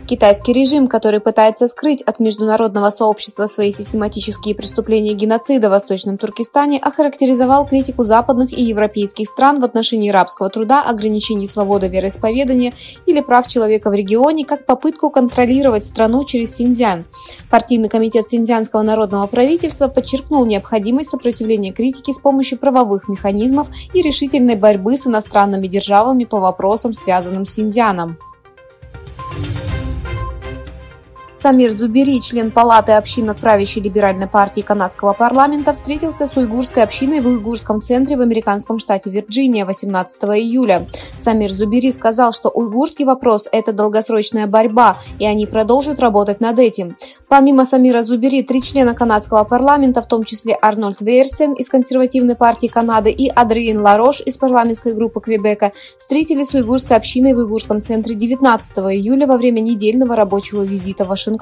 Китайский режим, который пытается скрыть от международного сообщества свои систематические преступления геноцида в Восточном Туркестане, охарактеризовал критику западных и европейских стран в отношении рабского труда, ограничений свободы вероисповедания или прав человека в регионе как попытку контролировать страну через Синьцзян. Партийный комитет Синьцзянского народного правительства подчеркнул необходимость сопротивления критике с помощью правовых механизмов и решительной борьбы с иностранными державами по вопросам, связанным с Синьцзяном. Самир Зубери, член Палаты общин от правящей либеральной партии канадского парламента, встретился с уйгурской общиной в уйгурском центре в американском штате Вирджиния 18 июля. Самир Зубери сказал, что уйгурский вопрос – это долгосрочная борьба, и они продолжат работать над этим. Помимо Самира Зубери, 3 члена канадского парламента, в том числе Арнольд Вейерсен из консервативной партии Канады и Адриен Ларош из парламентской группы Квебека, встретились с уйгурской общиной в уйгурском центре 19 июля во время недельного рабочего визита в Вашингтон.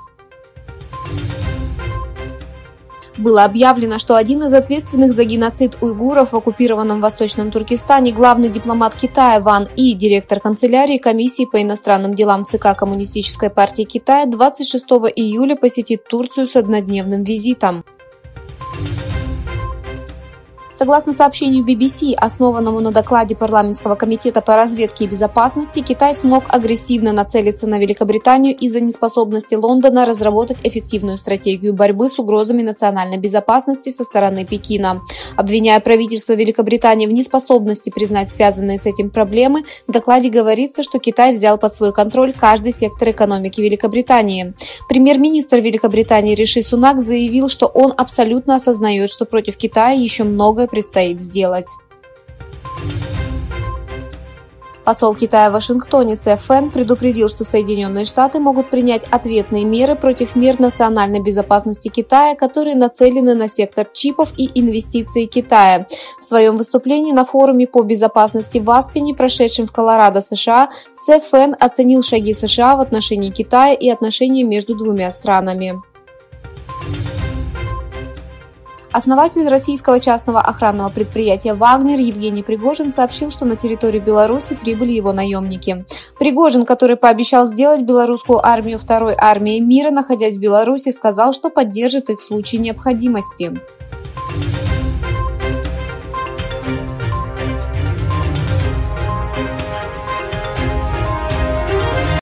Было объявлено, что один из ответственных за геноцид уйгуров в оккупированном Восточном Туркестане, главный дипломат Китая Ван И, директор канцелярии комиссии по иностранным делам ЦК Коммунистической партии Китая, 26 июля посетит Турцию с однодневным визитом. Согласно сообщению BBC, основанному на докладе парламентского комитета по разведке и безопасности, Китай смог агрессивно нацелиться на Великобританию из-за неспособности Лондона разработать эффективную стратегию борьбы с угрозами национальной безопасности со стороны Пекина. Обвиняя правительство Великобритании в неспособности признать связанные с этим проблемы, в докладе говорится, что Китай взял под свой контроль каждый сектор экономики Великобритании. Премьер-министр Великобритании Риши Сунак заявил, что он абсолютно осознает, что против Китая еще многое предстоит сделать. Посол Китая в Вашингтоне Цэ Фэн предупредил, что Соединенные Штаты могут принять ответные меры против мер национальной безопасности Китая, которые нацелены на сектор чипов и инвестиций Китая. В своем выступлении на форуме по безопасности в Аспене, прошедшем в Колорадо, США, Цэ Фэн оценил шаги США в отношении Китая и отношения между двумя странами. Основатель российского частного охранного предприятия «Вагнер» Евгений Пригожин сообщил, что на территорию Беларуси прибыли его наемники. Пригожин, который пообещал сделать белорусскую армию второй армией мира, находясь в Беларуси, сказал, что поддержит их в случае необходимости.